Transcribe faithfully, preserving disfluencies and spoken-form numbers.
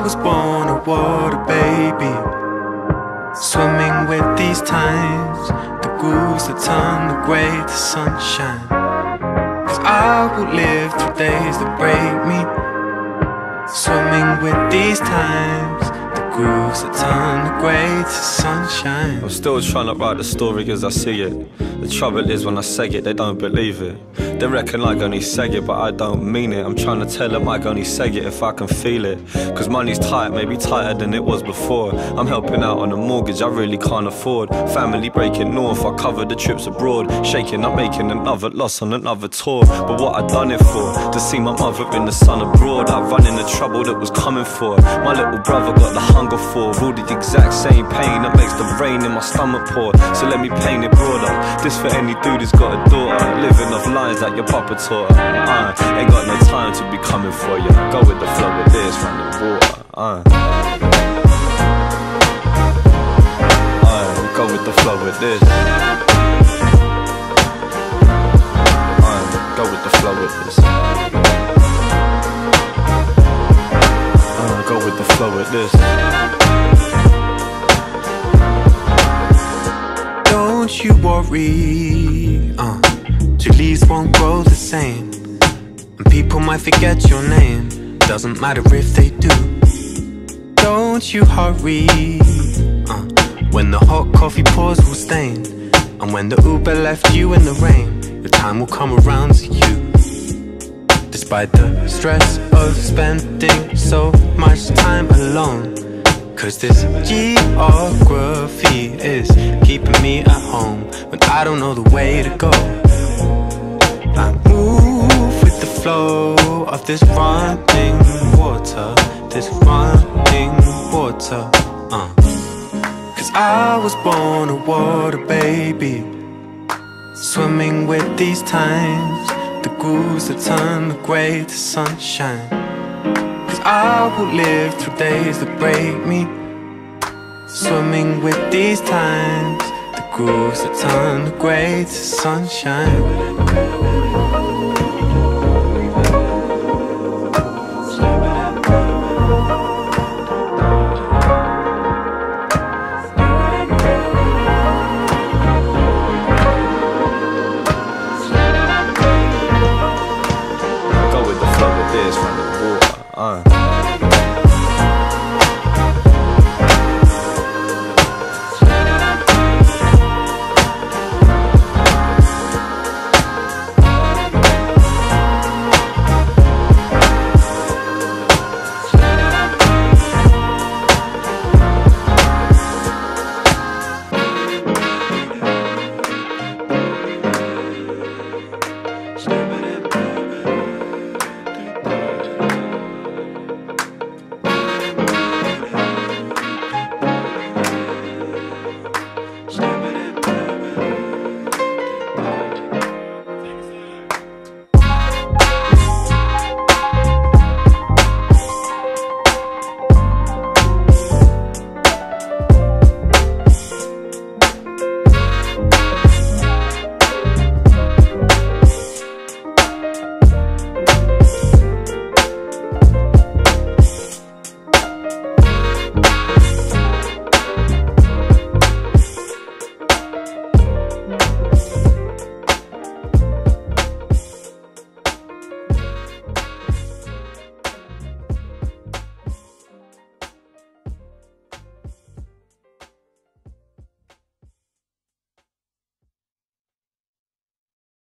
was born a water baby, swimming with these times, the grooves that turn the grey to sunshine. Cause I will live through days that break me, swimming with these times, the grooves that turn the grey to sunshine. I'm still trying to write the story as I see it. The trouble is when I say it, they don't believe it. They reckon I only say it, but I don't mean it. I'm trying to tell them I only say it if I can feel it. Cause money's tight, maybe tighter than it was before. I'm helping out on a mortgage I really can't afford. Family breaking north, I cover the trips abroad. Shaking, I'm making another loss on another tour. But what I done it for? To see my mother in the sun abroad. I run in the trouble that was coming for. My little brother got the hunger for all the exact same pain that makes the rain in my stomach pour. So let me paint it broader. This for any dude who's got a daughter, living off lines like your papa taught her. I ain't got no time to be coming for you. Go with the flow with this, run the water. Uh. Uh, go with the flow with this. Uh, go with the flow with this. Uh, go with the flow with this. Don't you worry, uh, two leaves won't grow the same, and people might forget your name. Doesn't matter if they do. Don't you hurry, uh, when the hot coffee pours will stain, and when the Uber left you in the rain, the time will come around to you. Despite the stress of spending so much time alone, cause this geography is keeping me at home when I don't know the way to go. I move with the flow of this running water, this running water, uh. Cause I was born a water baby, swimming with these times, the grooves that turn the grey to sunshine. I will live through days that break me, swimming with these times, the grooves that turn the grey to sunshine.